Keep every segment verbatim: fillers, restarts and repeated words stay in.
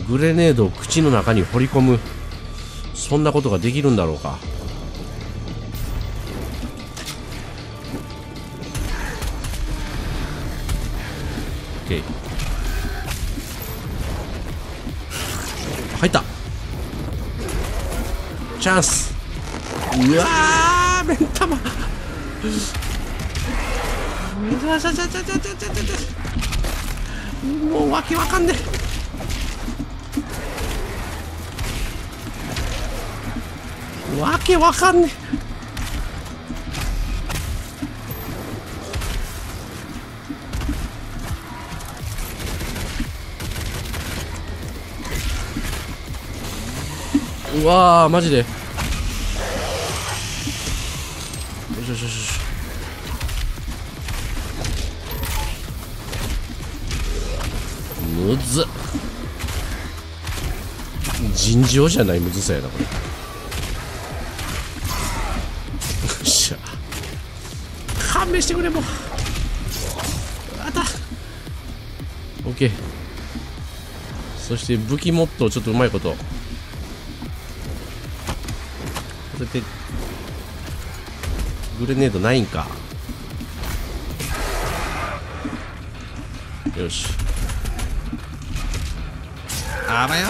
グレネードを口の中に放り込む、そんなことができるんだろうか。OK、入った。チャンス。うわー、目ん玉。もうわけわかんねえ。わけわかんねえ。うわー、マジで。よしよしよしよし。むずっ。尋常じゃないむずさやなこれ。よっしゃ、勘弁してくれ。もうあった。 OK。 そして武器モットをちょっとうまいことこうやって。グレネードないんか。よし、あばよ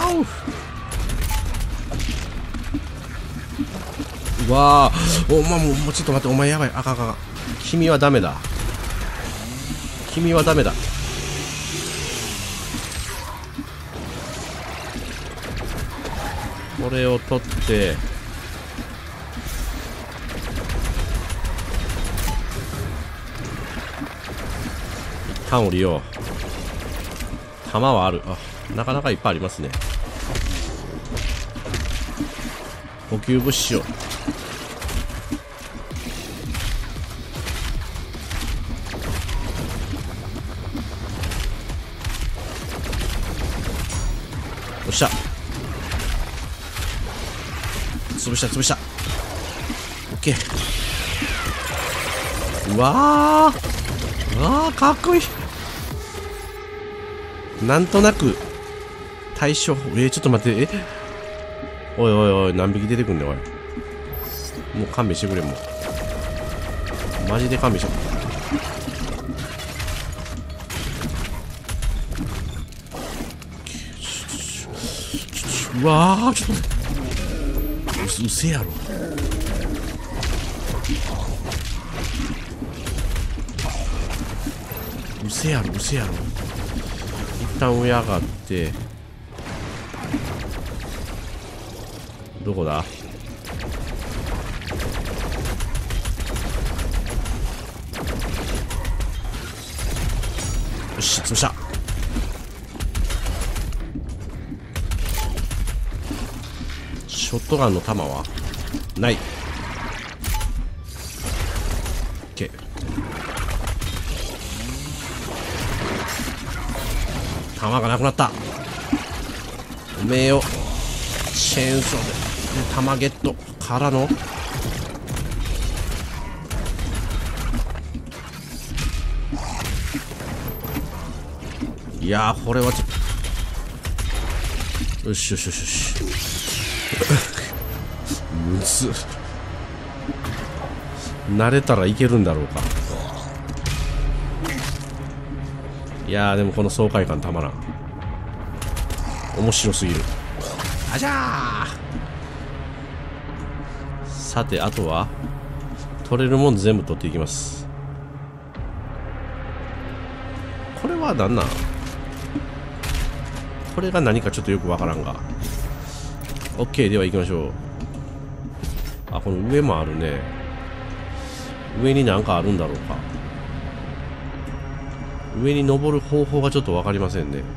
ー。うわー、おまもう、もうちょっと待って、お前やばい。あかんあかんあかん。君はダメだ。君はダメだ。これを取って一旦降りよう。弾はある。あ、なかなかいっぱいありますね。補給物資を。よっしゃ、潰した潰した。オッケー。うわー、うわー、かっこいい。なんとなく対処。えー、ちょっと待って。え、おいおいおい、何匹出てくんねんおい。もう勘弁してくれ。もうマジで勘弁してくれ。うわー、ちょっと待って。うすうせやろ。うせやろうせやろ。一旦上上がって、どこだ。よし、潰した。ショットガンの弾はない。 OK。 弾がなくなった。おめえよ、チェーンソーで弾ゲットからの。いやー、これはちょっと。よしよしよしよし。むずっ。慣れたらいけるんだろうか。いやー、でもこの爽快感たまらん。面白すぎる。あじゃー。さて、あとは取れるもん全部取っていきます。これは何なん。これが何かちょっとよくわからんが。 OK。 では行きましょう。あ、この上もあるね。上になんかあるんだろうか。上に登る方法がちょっと分かりませんね。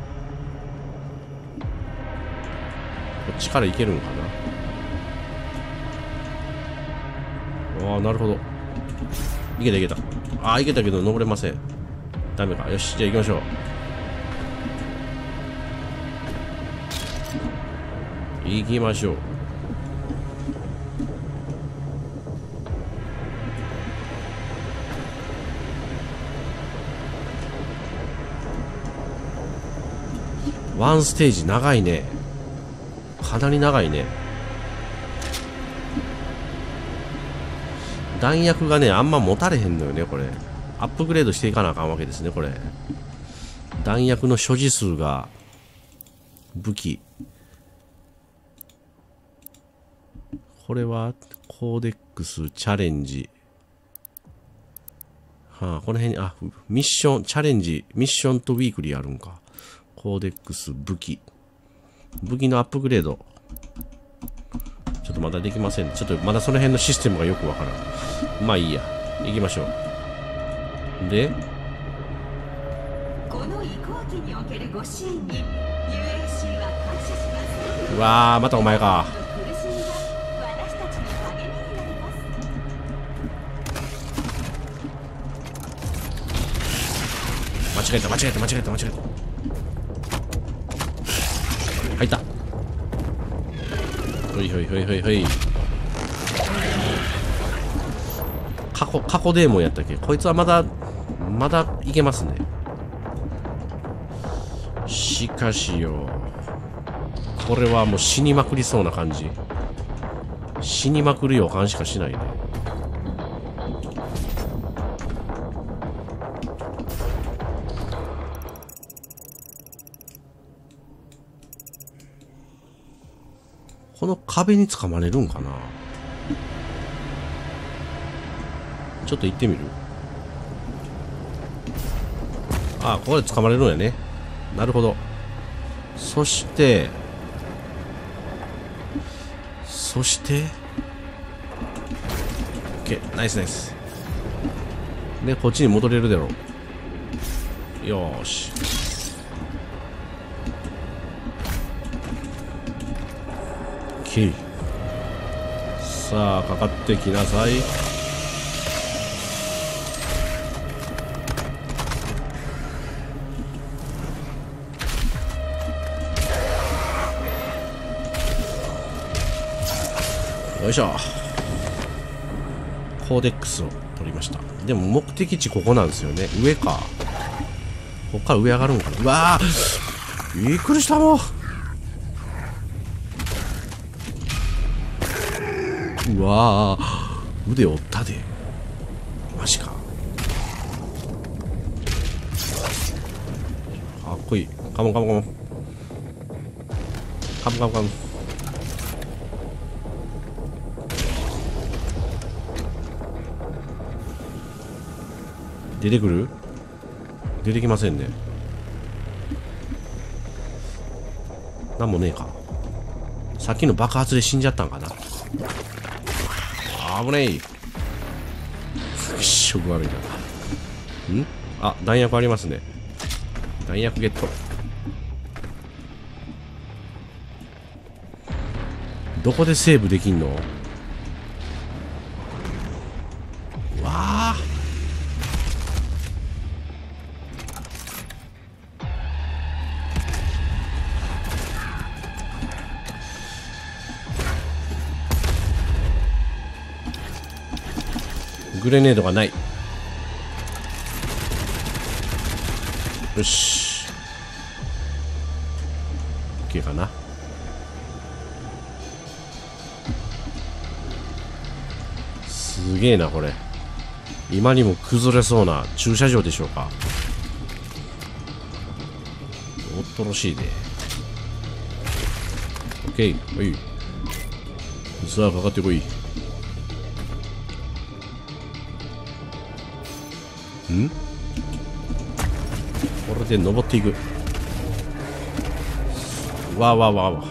こっちから行けるんかな。ああ、なるほど。いけたいけた。ああ、いけたけど登れません。ダメか。よし、じゃあ行きましょう。行きましょう。 ワンステージ長いね。かなり長いね。弾薬がね、あんま持たれへんのよね、これ。アップグレードしていかなあかんわけですね、これ。弾薬の所持数が、武器。これは、コーデックス、チャレンジ。はあ、この辺に、あ、ミッション、チャレンジ、ミッションとウィークリーあるんか。コーデックス、武器。武器のアップグレード。ちょっとまだできません。ちょっとまだその辺のシステムがよくわからん。まあいいや。行きましょう。で、 この移行期におけるご支援に ユーエーシー は感謝します。 うわー、またお前か。 苦しみが私たちの励みになります。 間違えた、間違えた、間違えた、間違えた。入った。ほいほいほいほいほい。過去、過去デーモンやったっけ？こいつはまだ、まだいけますね。しかしよ、これはもう死にまくりそうな感じ。死にまくる予感しかしないね。この壁に掴まれるんかな。ちょっと行ってみる。ああ、ここで掴まれるんやね。なるほど。そしてそしてオッケー、ナイスナイス。でこっちに戻れるだろう。よーし、オッケー。さあかかってきなさい。よいしょ。コーデックスを取りました。でも目的地ここなんですよね。上か。こっから上上がるんかな。うわー、びっくりしたもん。うわー、腕折ったで。マジか。かっこいい。カモンカモンカモンカモンカモンカモン。出てくる？出てきませんね。なんもねえか。さっきの爆発で死んじゃったんかな。危ねえ。気色悪いな。ん？あ、弾薬ありますね。弾薬ゲット。どこでセーブできんの？わあ。グレネードがない。よし。OK かな。すげえなこれ。今にも崩れそうな駐車場でしょうか。恐ろしいね。OK、はい。さあかかってこい。ん？これで登っていく。わわわわ。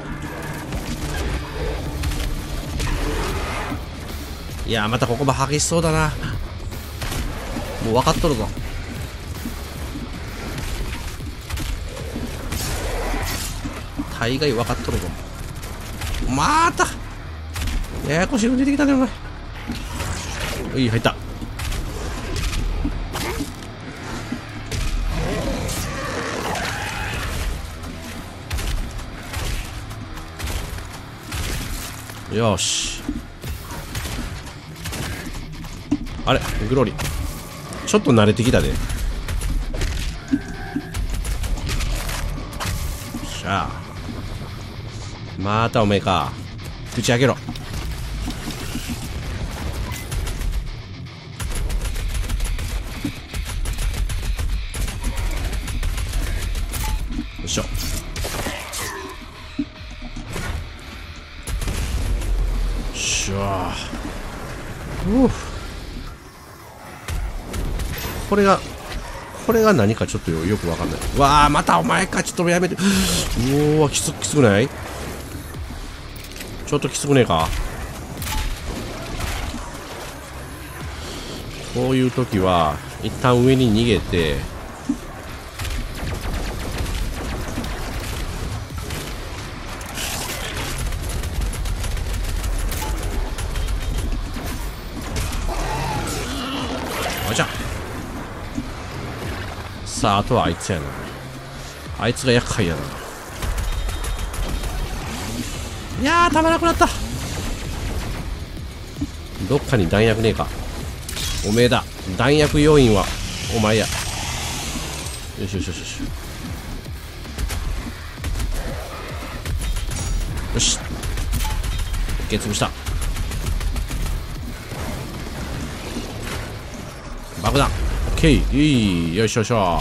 いやー、またここも激しそうだな。もう分かっとるぞ。大概分かっとるぞ。またややこしいの出てきたねお前。おい、入った。よし。あれ、グローリちょっと慣れてきたで。 しゃあ。またおめえか。口開けろ。よいしょ。しゃあ。うう。これがこれが何かちょっとよくわかんない。わあ、またお前か。ちょっとやめて。うわ、きつきつくない？ちょっときつくねえか。こういう時は一旦上に逃げて、あじゃさあ、あとはあいつやな。あいつが厄介やな。いやー、たまらなくなった。どっかに弾薬ねえか。おめえだ。弾薬要員はお前や。よしよしよしよし。よし。オッケー、潰した。爆弾。オッケー。いい。よいしょよいしょ。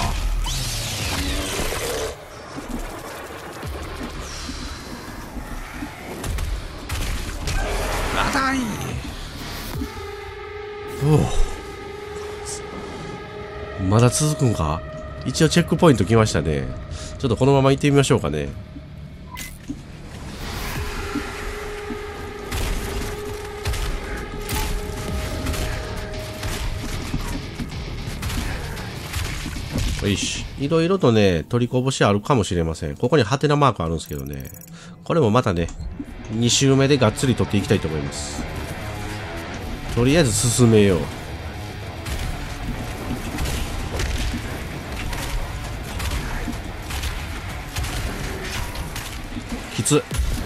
痛い。おお。まだ続くんか。一応チェックポイント来ましたね。ちょっとこのまま行ってみましょうかね。よし。いろいろとね、取りこぼしあるかもしれません。ここにハテナマークあるんですけどね。これもまたね、に周目でがっつり取っていきたいと思います。とりあえず進めよう。きつ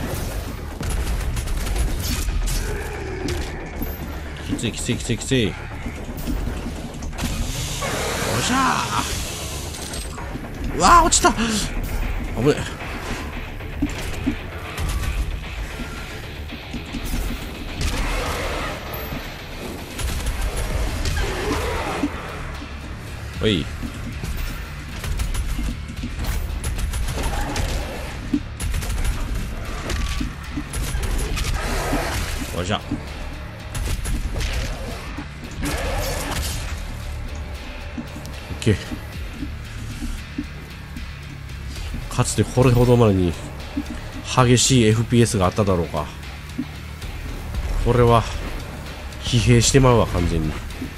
きついきついきついきつい。よっしゃー。うわー、落ちた。危ねえ。おい。よっしゃ。オッケー。かつてこれほどまでに激しい エフピーエス があっただろうか。これは疲弊してまうわ、完全に。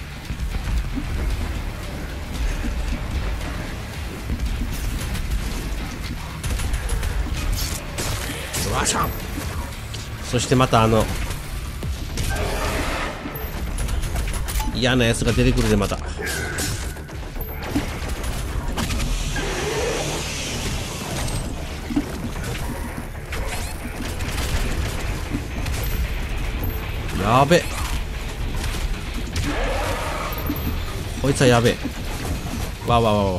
わしゃ。そしてまたあの嫌なやつが出てくるで、また。やべ。こいつはやべえ。わわわわわ。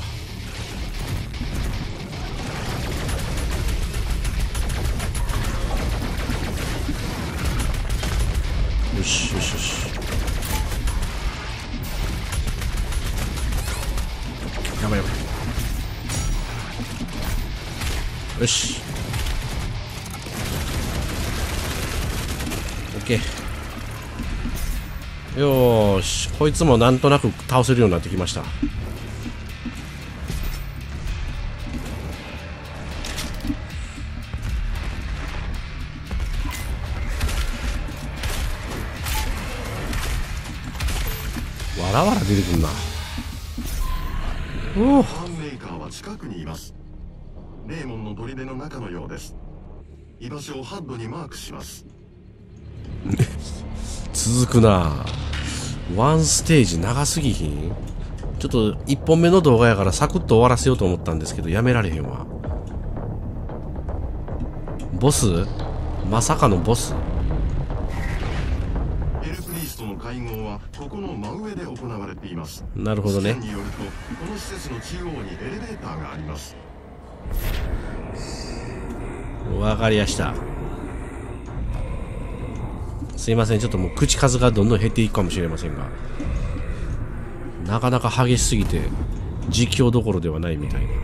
よしよしよし。やばいやばい。よし。オッケー。よーし。こいつもなんとなく倒せるようになってきました。わらわら出てくんな。おお。 ファンメーカーは近くにいます。レーモンの砦の中のようです。居場所をハッドにマークします。 続くな。ワンステージ長すぎひん？ちょっといっぽんめの動画やからサクッと終わらせようと思ったんですけど、やめられへんわ。ボス？まさかのボス？ エルプリーストの会合はここの真上で行われています。 なるほどね。 によるとこの施設の中央にエレベーターがあります。 わかりやした。すいません、ちょっともう口数がどんどん減っていくかもしれませんが、なかなか激しすぎて実況どころではないみたいな。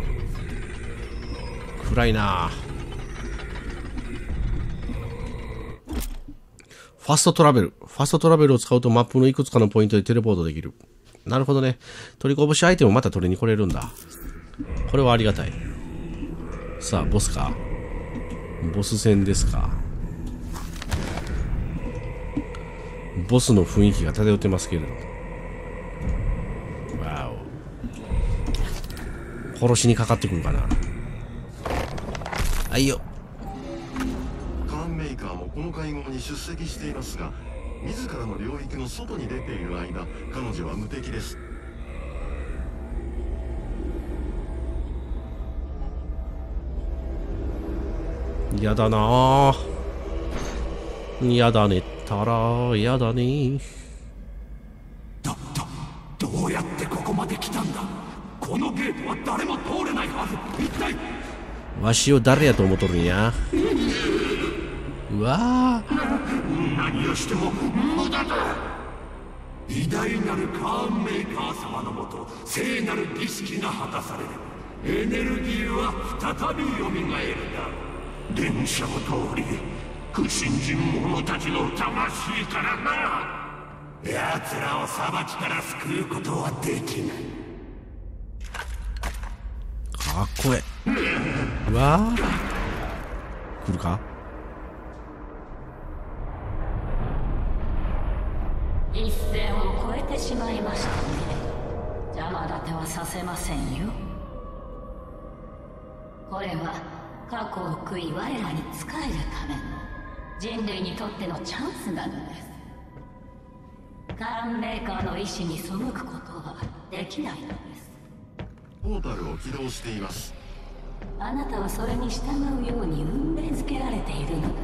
暗いな。ファストトラベル。ファストトラベルを使うとマップのいくつかのポイントでテレポートできる。なるほどね。取りこぼしアイテムをまた取りに来れるんだ。これはありがたい。さあ、ボスか。ボス戦ですか。ボスの雰囲気が漂ってますけれど。わお。殺しにかかってくるかな。はいよ。 カーンメーカーもこの会合に出席していますが、自らの領域の外に出ている間、彼女は無敵です。 やだなぁ。やだねったら、やだね。 だったどうやってここまで来たんだ。このゲートは誰も通れないはず。一体わしを誰やと思っとるんや。うわぁ、何をしても無駄だ。偉大なるカーンメーカー様のもと聖なる儀式が果たされる。エネルギーは再び蘇るだ。電車の通り不信心者たちの魂からな。奴らを裁きから救うことはできない。 かっこええ。うわー来るか。 一線を越えてしまいましたね。邪魔立てはさせませんよ。これは過去を悔い我らに仕えるための人類にとってのチャンスなのです。カーンメーカーの意志に背くことはできないのです。 ポータルを起動しています。 あなたはそれに従うように運命づけられているのだ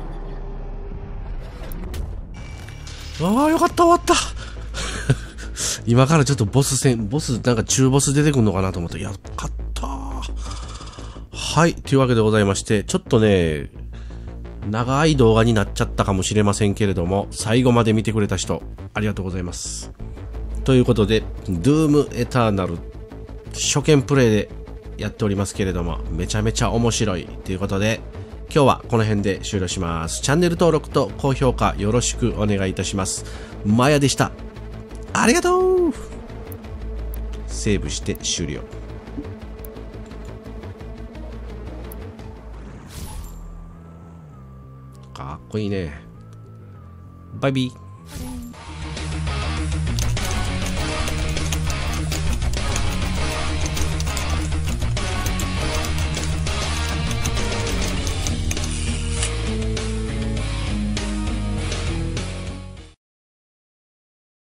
から。 ああ、よかった、終わった。今からちょっとボス戦、ボス、なんか中ボス出てくるのかなと思って、やっかった。はい。というわけでございまして、ちょっとね、長い動画になっちゃったかもしれませんけれども、最後まで見てくれた人、ありがとうございます。ということで、Doom Eternal、初見プレイでやっておりますけれども、めちゃめちゃ面白いということで、今日はこの辺で終了します。チャンネル登録と高評価よろしくお願いいたします。マヤでした。ありがとう。セーブして終了。かっこいいね。バイビー。